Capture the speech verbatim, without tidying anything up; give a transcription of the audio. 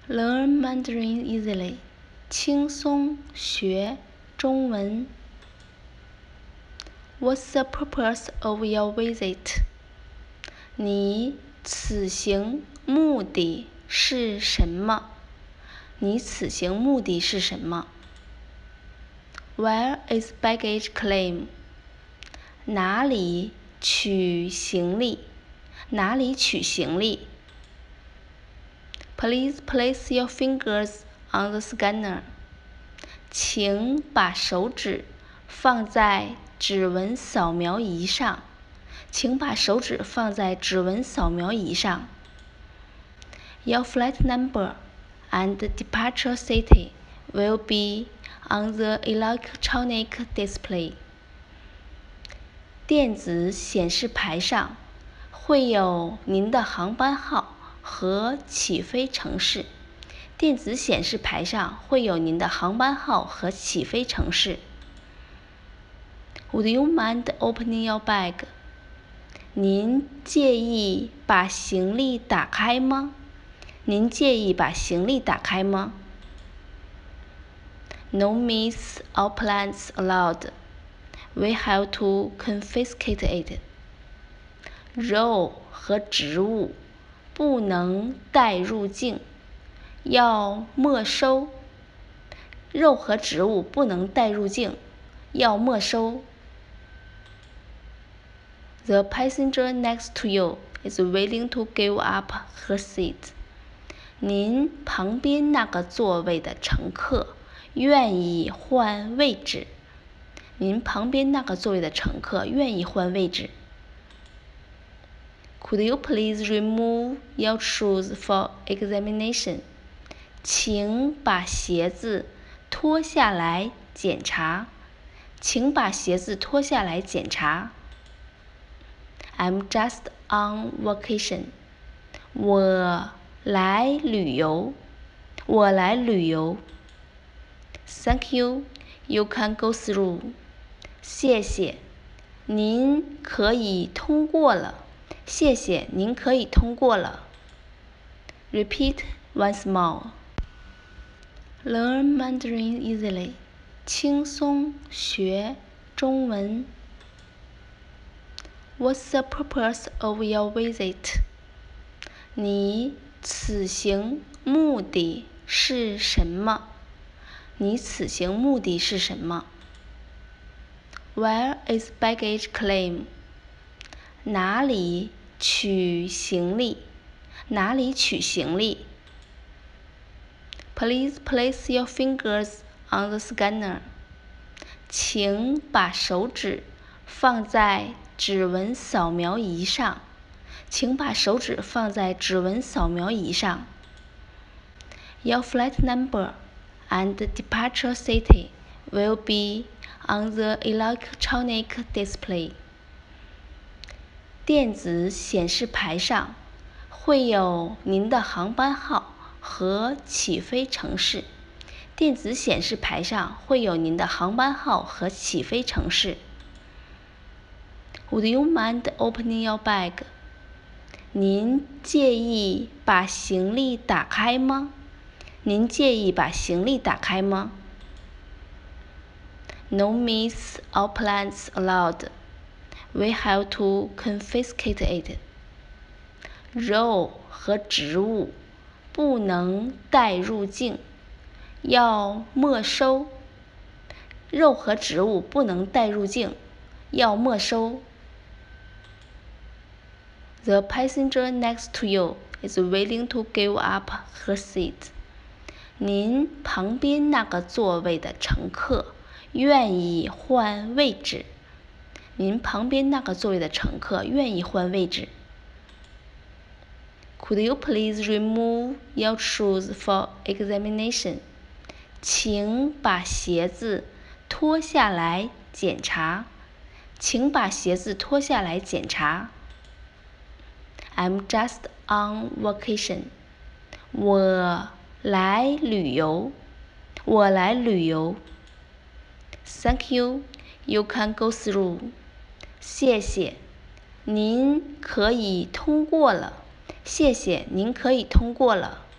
Learn Mandarin easily， 轻松学中文。What's the purpose of your visit？ 你此行目的是什么？你此行目的是什么？ Where is baggage claim？ 哪里取行李？哪里取行李？ Please place your fingers on the scanner。 请把手指放在指纹扫描仪上。请把手指放在指纹扫描仪上。Your flight number and departure city will be on the electronic display。 电子显示牌上会有您的航班号和起飞城市。电子显示牌上会有您的航班号和起飞城市。Would you mind opening your bag？ 您介意把行李打开吗？您介意把行李打开吗？ No meats or plants allowed. We have to confiscate it. 肉和植物不能带入境，要没收。肉和植物不能带入境，要没收。The passenger next to you is willing to give up her seat. 您旁边那个座位的乘客愿意换位置。您旁边那个座位的乘客愿意换位置。Could you please remove your shoes for examination？ 请把鞋子脱下来检查。请把鞋子脱下来检查。I'm just on vacation。 我来旅游。我来旅游。Thank you. You can go through. 谢谢，您可以通过了。谢谢，您可以通过了。Repeat once more. Learn Mandarin easily. 轻松学中文。What's the purpose of your visit？ 你此行目的是什么？你此行目的是什么？ Where is baggage claim？ 哪里取行李？哪里取行李？ Please place your fingers on the scanner。 请把手指放在指纹扫描仪上。请把手指放在指纹扫描仪上。Your flight number and departure city will be on the electronic display。 电子显示牌上会有您的航班号和起飞城市。电子显示牌上会有您的航班号和起飞城市。Would you mind opening your bag？ 您介意把行李打开吗？您介意把行李打开吗？ No meats or plants allowed. We have to confiscate it. 肉和植物不能带入境，要没收。肉和植物不能带入境，要没收。The passenger next to you is willing to give up her seat. 您旁边那个座位的乘客愿意换位置。您旁边那个座位的乘客愿意换位置。Could you please remove your shoes for examination？ 请把鞋子脱下来检查。请把鞋子脱下来检查。I'm just on vacation。 我来旅游。我来旅游。Thank you. You can go through. 谢谢，您可以通过了。谢谢，您可以通过了。